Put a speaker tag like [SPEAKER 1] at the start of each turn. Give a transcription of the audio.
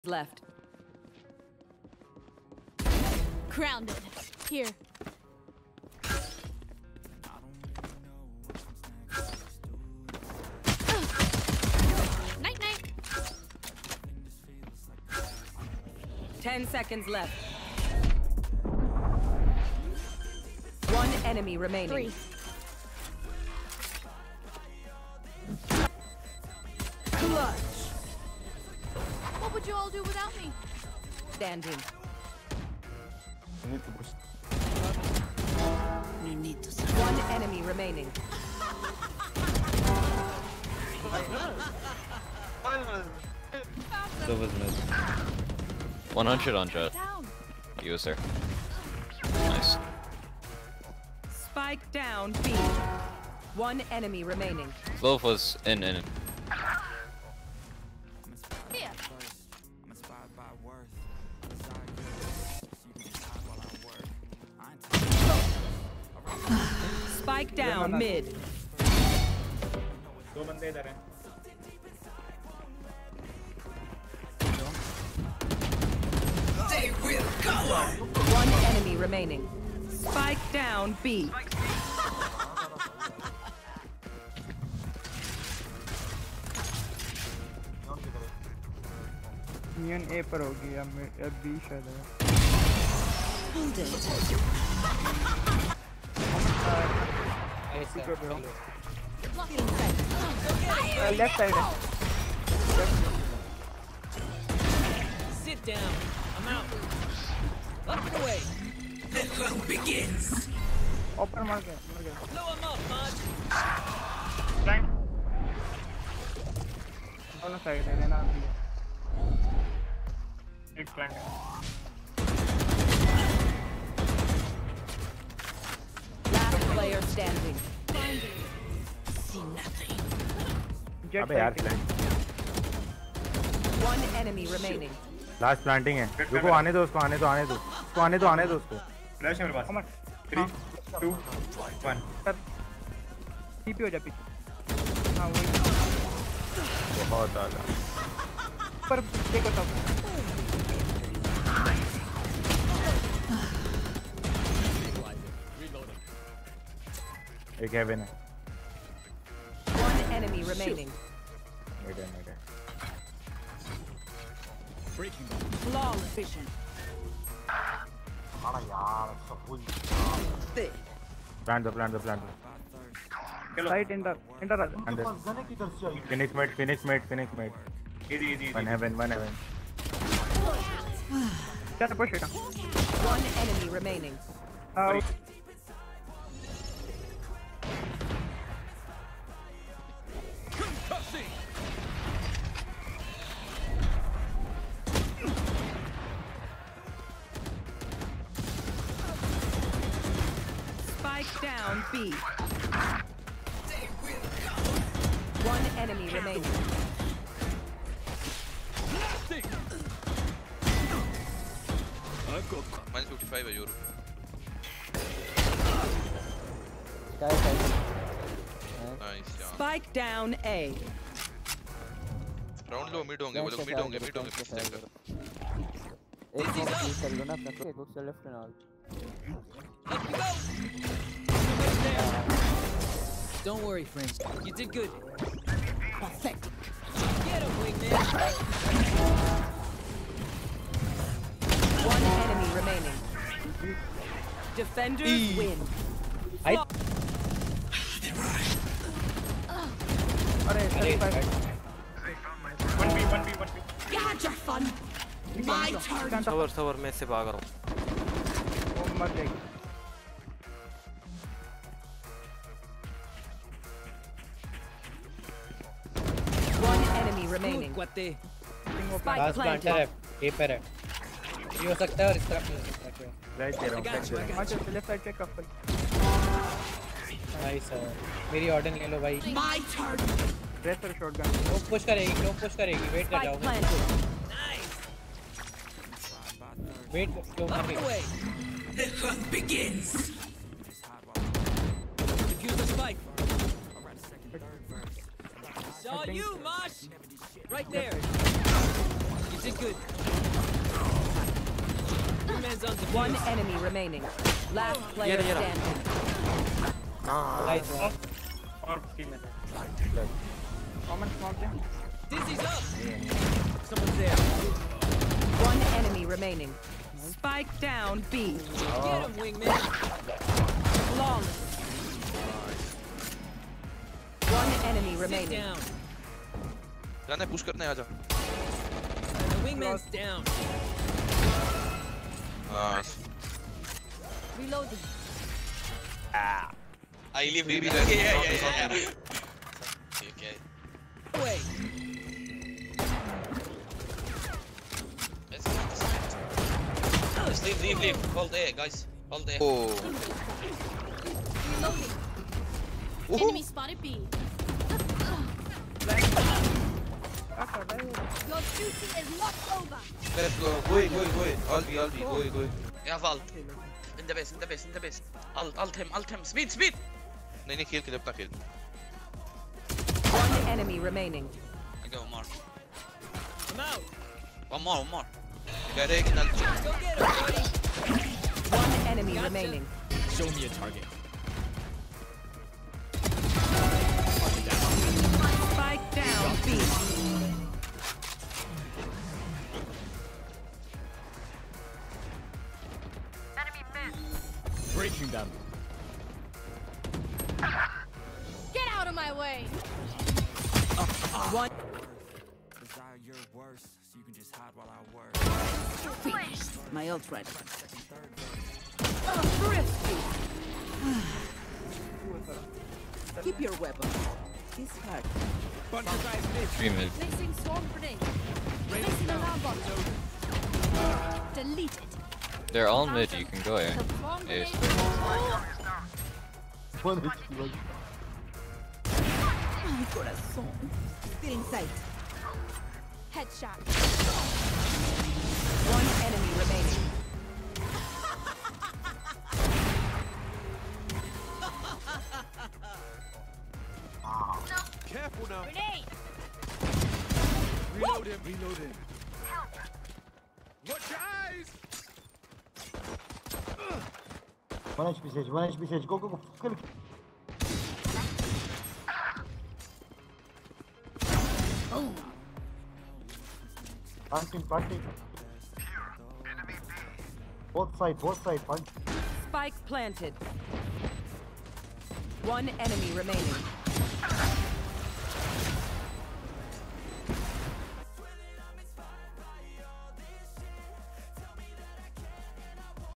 [SPEAKER 1] Left.
[SPEAKER 2] Grounded. Here. Night night.
[SPEAKER 1] 10 seconds left. One enemy remaining.
[SPEAKER 2] 3.
[SPEAKER 1] Clutch.
[SPEAKER 2] What would you all do without me?
[SPEAKER 1] Standing.
[SPEAKER 3] You need to push.
[SPEAKER 2] You need to.
[SPEAKER 1] One enemy remaining.
[SPEAKER 4] Silva's mid. 100 on Jet.
[SPEAKER 2] Down.
[SPEAKER 4] User. Nice.
[SPEAKER 1] Spike down B. One enemy remaining.
[SPEAKER 4] Silva was in.
[SPEAKER 2] Here.
[SPEAKER 1] Spike down mid.
[SPEAKER 3] दो बंदे इधर हैं.
[SPEAKER 1] One enemy remaining. Spike down B.
[SPEAKER 5] यूनियन A पर होगी या B शायद है. लेफ्ट साइड है.
[SPEAKER 6] Sit down. I'm out. Up and away. The hunt begins.
[SPEAKER 5] Open मार के
[SPEAKER 6] Blow him up, Mud.
[SPEAKER 5] Flank दोनों साइड है लेना भी है. एक फ्लैंक है.
[SPEAKER 1] Last player standing.
[SPEAKER 6] See nothing.
[SPEAKER 5] Jett
[SPEAKER 3] अबे यार plant.
[SPEAKER 1] One enemy remaining.
[SPEAKER 3] Last planting है. रुको आने दो उसको आने दो उसको. फ्लैश है मेरे पास. 3 2 1.
[SPEAKER 5] टीपी हो जा पीछे. हाँ वही
[SPEAKER 3] बहुत आला.
[SPEAKER 5] पर देखो तब.
[SPEAKER 3] एक हेवन है.
[SPEAKER 1] One enemy remaining.
[SPEAKER 3] मिड है.
[SPEAKER 1] Flawless vision.
[SPEAKER 3] प्लांट दो.
[SPEAKER 5] साइड इंटर आ जा.
[SPEAKER 3] अंदर. फिनिक्स मेट. One heaven.
[SPEAKER 5] क्या पुश है.
[SPEAKER 1] One enemy remaining. Spike down B. One enemy remaining.
[SPEAKER 7] 55 है यूरो. नाइस यार.
[SPEAKER 1] Spike down A.
[SPEAKER 7] राउंड लो मिड होंगे वो लोग मिड होंगे चेक कर.
[SPEAKER 8] एक को क्लिक कर लो ना अपना को. एक उससे लेफ्ट में all.
[SPEAKER 6] Up you go. Don't worry, friends. You did good. Pathetic. Get him, wingman.
[SPEAKER 1] One enemy remaining. Defenders win.
[SPEAKER 5] अरे 35.
[SPEAKER 3] 1B.
[SPEAKER 1] You had your fun. My turn.
[SPEAKER 8] सवर मैं से भाग रहा हूं.
[SPEAKER 5] वो मर जाएगी.
[SPEAKER 1] One enemy remaining.
[SPEAKER 6] Cuate.
[SPEAKER 1] Spike planted.
[SPEAKER 8] ए पर है. ये हो सकता है और इस तरफ भी हो सकता है.
[SPEAKER 3] राइट दे रहा हूं.
[SPEAKER 5] हाँ चल लेफ्ट साइड चेक कर.
[SPEAKER 8] नाइस है. मेरी ऑर्डर ले लो भाई.
[SPEAKER 1] My turn.
[SPEAKER 5] Racer shotgun.
[SPEAKER 8] लोग पुश करेगी वेट कर
[SPEAKER 1] Spike
[SPEAKER 8] जाओ.
[SPEAKER 1] planted.
[SPEAKER 8] वेट क्यों
[SPEAKER 6] Up
[SPEAKER 8] कर
[SPEAKER 6] and
[SPEAKER 8] रही.
[SPEAKER 6] away. The hunt begins. Defuse the spike. Saw you, Mosh. Right there. You Did good. Wingman's on defuse.
[SPEAKER 9] One enemy remaining. Last player standing.
[SPEAKER 5] Nice. और skill में common smoke दे
[SPEAKER 6] Dizzy's up. Someone's there.
[SPEAKER 9] One enemy remaining. Spike down B.
[SPEAKER 6] Get him, wingman.
[SPEAKER 9] Long. One enemy
[SPEAKER 6] Sit
[SPEAKER 9] remaining.
[SPEAKER 6] down.
[SPEAKER 7] जाने push करने आ जा।
[SPEAKER 6] The wingman's down.
[SPEAKER 2] Reloading.
[SPEAKER 10] I leave him.
[SPEAKER 7] Yeah.
[SPEAKER 10] Okay.
[SPEAKER 6] Wait.
[SPEAKER 10] Just leave. Hold A, guys. Hold A.
[SPEAKER 7] Oh.
[SPEAKER 2] Reloading. Enemy spotted B. Your duty is not over.
[SPEAKER 7] Let's go. Go. All be. Go.
[SPEAKER 10] Yeah, Val. In the base. Alt him. Speed.
[SPEAKER 7] नहीं खेल अपना खेल।
[SPEAKER 9] One enemy remaining.
[SPEAKER 10] I go more.
[SPEAKER 6] I'm out.
[SPEAKER 10] One more.
[SPEAKER 7] कह रहे कि
[SPEAKER 6] Go get him, buddy.
[SPEAKER 9] One enemy
[SPEAKER 6] Gotcha.
[SPEAKER 9] remaining.
[SPEAKER 6] Show me a target.
[SPEAKER 9] Spike down B.
[SPEAKER 6] Breaking them.
[SPEAKER 2] Get out of my way.
[SPEAKER 9] One.
[SPEAKER 11] Desire your worst, so you can just hide while I work.
[SPEAKER 2] Finished.
[SPEAKER 9] My ult ready. Keep your weapon. This hurt.
[SPEAKER 6] Bunch of guys missed.
[SPEAKER 4] 3 mid.
[SPEAKER 2] Placing swarm grenade. Placing alarm bot. Delete it.
[SPEAKER 4] They're all mid. You can go A.
[SPEAKER 2] The swarm
[SPEAKER 4] A
[SPEAKER 2] grenade.
[SPEAKER 4] is
[SPEAKER 2] Oh, my corazón. Still in sight. Headshot.
[SPEAKER 9] One enemy remaining.
[SPEAKER 6] Careful now.
[SPEAKER 2] Grenade.
[SPEAKER 6] Reload him. Watch your eyes.
[SPEAKER 3] One HP Sage. Go. Kill. Planting. Both side. Punch.
[SPEAKER 9] Spike planted. One enemy remaining.